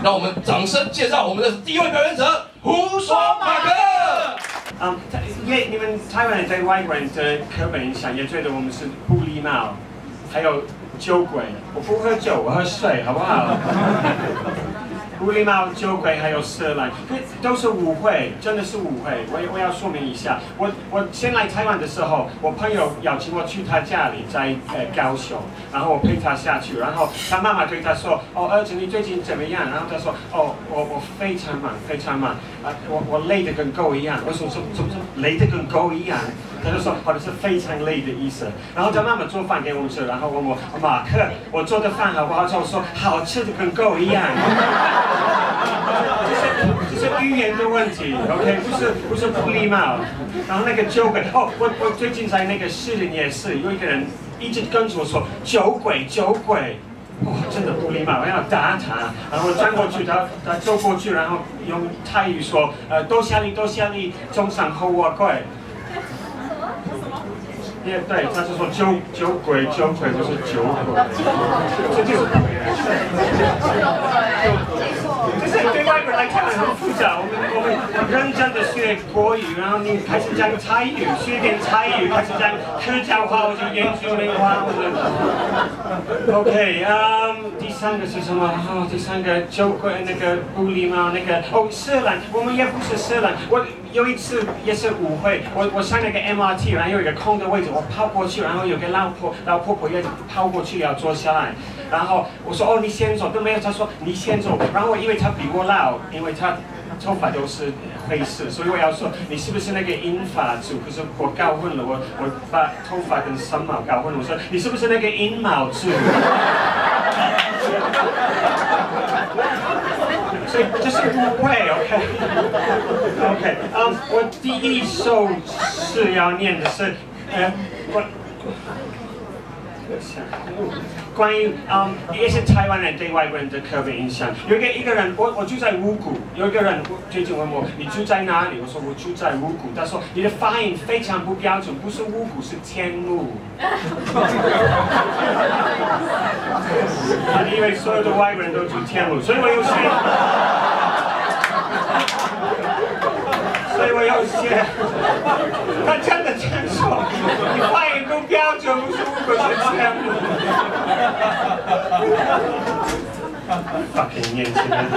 让我们掌声介绍我们的第一位表演者胡说马克。 因为你们台湾人对外国人的刻板印象也觉得我们是不礼貌，还有酒鬼。我不喝酒，我喝水，好不好？不礼貌、酒鬼还有色狼，都是误会，真的是误会。我要说明一下，我先来台湾的时候，我朋友邀请我去他家里，在高雄，然后我陪他下去，然后他妈妈对他说：“哦，儿子你最近怎么样？”然后他说：“哦，我非常忙，非常忙，我累得跟狗一样。”我说：“怎么累得跟狗一样？”他就说：“好的是非常累的意思。”然后他妈妈做饭给我们吃，然后问我：“马克，我做的饭好不好？”我说：“好吃的跟狗一样。”这是语言的问题 ，OK， 不是不礼貌。然后那个酒鬼，我最近在那个士林夜市，有一个人一直跟着我说酒鬼，真的不礼貌，我要打他。然后我转过去，他走过去，然后用泰语说，多谢你，中上后我贵。也对，他就说酒鬼就是酒鬼，这就是对外国人来看很复杂。我们认真的学国语，然后你开始讲台语，学点台语，开始讲客家话，我就研究那个话。OK， 第三个是什么？第三个酒鬼那个不礼貌那个色狼，我们也不是色狼。我有一次也是误会，我上那个 MRT， 然后有一个空的位置，我跑过去，然后有个老婆婆也跑过去要坐下来，然后我说你先走，都没有，他说你先走，然后我以为他比我老，因为他头发都是灰色，所以我要说你是不是那个银发族？可是我搞混了，我把头发跟身毛搞混了，我说你是不是那个阴毛族？所以这是误会 ，OK， 我第一首诗要念的是，关于也是台湾人对外国人的刻板印象。有一个人，我住在五股，有一个人最近问我你住在哪里？我说我住在五股。他说你的发音非常不标准，不是五股是天母。他以为所有的外国人都住天母，所以我有学。他真的这样说，你发音不标准，不是五股是天母。fucking 年轻人。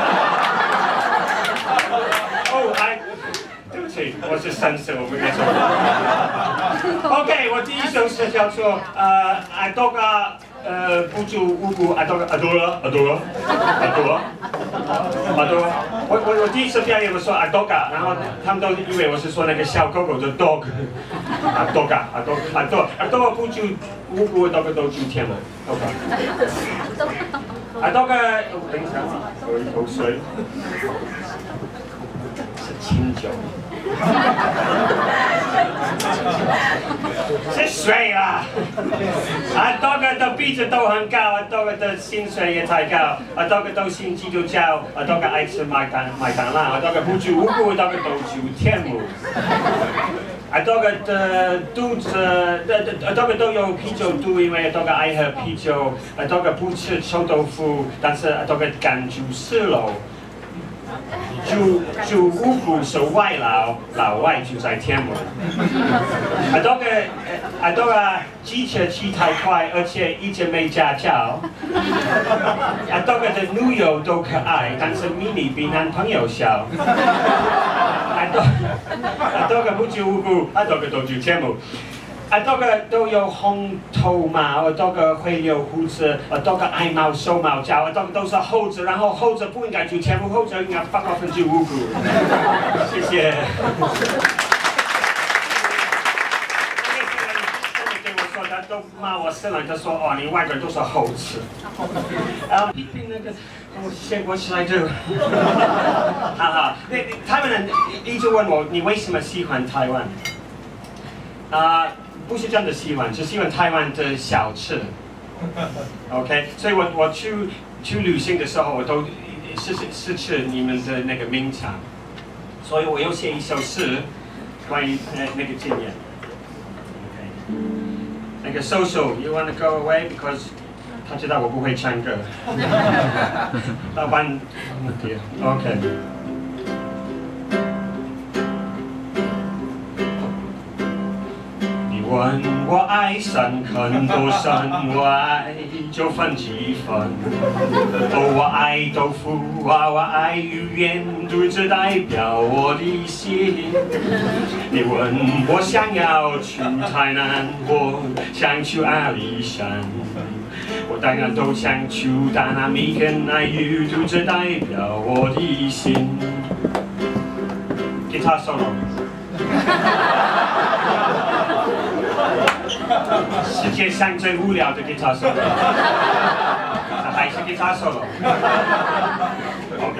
对不起，我是绅士，我不该说。OK， 我第一首诗叫做阿多嘎不住五股，阿多了。我第一次表演我说阿多嘎，然后他们都以为我是说那个小狗狗的 dog， 阿多不住五股，阿多都住天门 ，OK。阿多嘎，等一下，喝一口水，是清酒。是水啦！多个的鼻子都很高，多个的薪水也太高，多个都信基督教，多个爱吃麦当劳，多个不住五股，多个都住天母。多个的肚子，多个都有啤酒肚，因为多个爱喝啤酒，多个不吃臭豆腐，但是多个敢住4楼。住五股是外老外住在天母。多个机车骑太快，而且一直没驾照。多个的女友都可爱，但是迷你比男朋友小。多个不住五股，多个都住天母。多个都有红头毛，多个会留胡子，多个爱毛手毛脚，多个都是猴子，然后猴子不应该住天母，猴子应该fuck off住五股。谢谢。他都骂我色狼，他说你外国人都是猴子。批评那个，我起来就，台湾人一直问我你为什么喜欢台湾？不是真的喜欢，是喜欢台湾的小吃。OK， 所以我去旅行的时候，我都是吃你们的那个名产，所以我有写一首诗关于那个经验。OK， 那个 social，you want to go away because 他知道我不会唱歌。老板 ，OK。你问我爱深坑多深，我爱就分几分。哦，我爱豆腐啊，我爱鱼圆，肚子代表我的心。你问我想要去台南，我想去阿里山。我当然都想去，但那每根爱鱼肚子代表我的心。Guitar solo。世界上最无聊的 guitar solo， 还是 guitar solo。OK，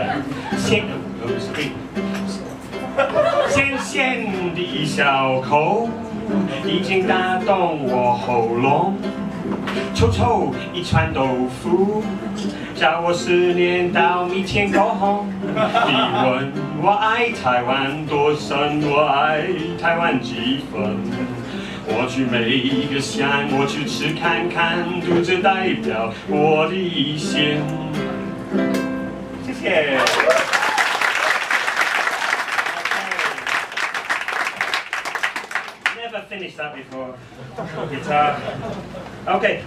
咸咸的一小口，已经打动我喉咙。臭臭一串豆腐，叫我思念到米前过红。你问我爱台湾多深，我爱台湾几分？我去每一个乡，我去吃看看，肚子代表我的心。谢谢。Never finished that before. Guitar. Okay.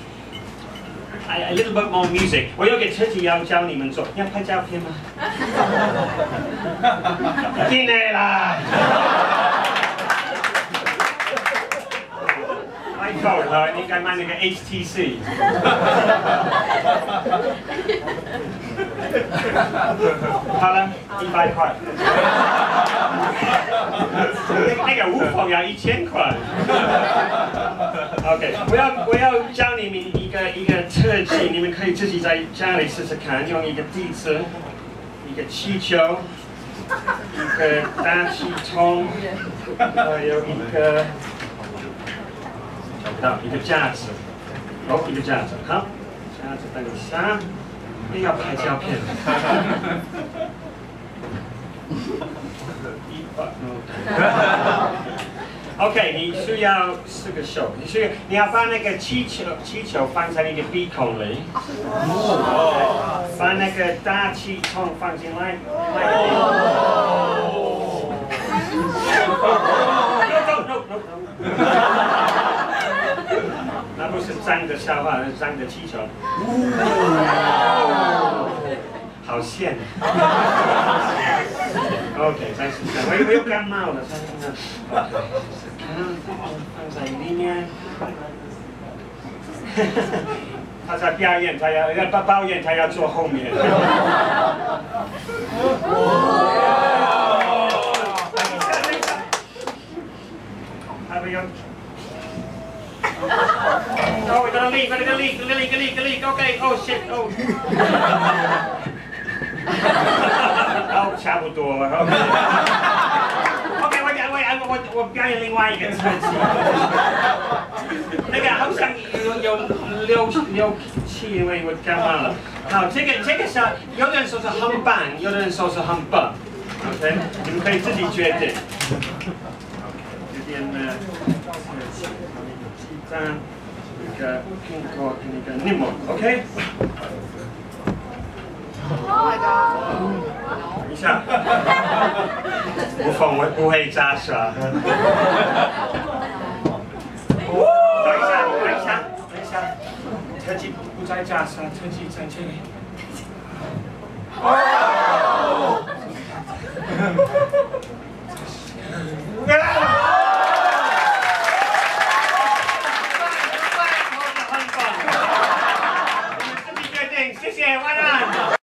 A little bit more music. 我有个特辑要教你们做，你要拍照片吗？进来啦！iPhone 你应该买那个 HTC。好了，100块。那个无缝要1000块。OK， 我要教你们一个特技，你们可以自己在家里试试看，用一个笛子、一个气球、一个大气筒，还有一个。找不到一个架子，哦，一个架子，好，架子等一下，也要拍照片。OK， 你需要4个手，你要把那个气球放在你的鼻孔里，把那个大气筒放进来。那不是脏的笑话，是脏的气球。好线。OK， 再试试。我又感冒了，放在里面。他在表演，他要表演，他要坐后面。还没有。Oh, we're gonna leak, okay, oh shit, oh. 哦，差不多了。OK， 我表演另外一个特技。那个好像有流气，因为我感冒了。好，这个是有的人说是很棒，有的人说是很笨。OK， 你们可以自己决定。这边呢，鸡蛋。一个苹果跟一个柠檬 ，OK？ Oh my god！ 等一下，无缝我不会扎舌。等一下，特技不在扎舌，特技在这里。谢谢，晚安。